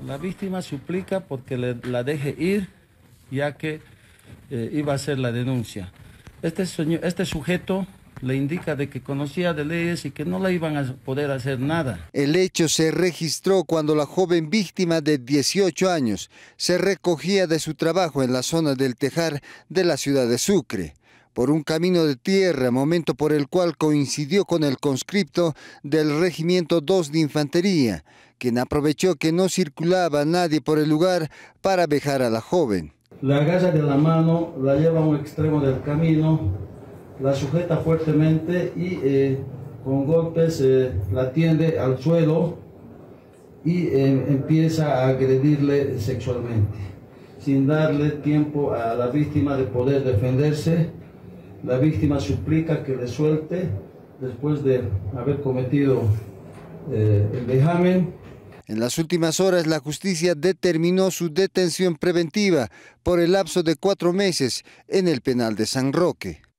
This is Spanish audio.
La víctima suplica porque la deje ir, ya que iba a hacer la denuncia. Este sujeto le indica de que conocía de leyes y que no le iban a poder hacer nada. El hecho se registró cuando la joven víctima de 18 años se recogía de su trabajo en la zona del Tejar de la ciudad de Sucre, por un camino de tierra, momento por el cual coincidió con el conscripto del Regimiento 2 de Infantería, quien aprovechó que no circulaba nadie por el lugar para vejar a la joven. La agarra de la mano, la lleva a un extremo del camino, la sujeta fuertemente y con golpes la tiende al suelo y empieza a agredirle sexualmente. Sin darle tiempo a la víctima de poder defenderse, la víctima suplica que le suelte después de haber cometido el vejamen. En las últimas horas, la justicia determinó su detención preventiva por el lapso de 4 meses en el penal de San Roque.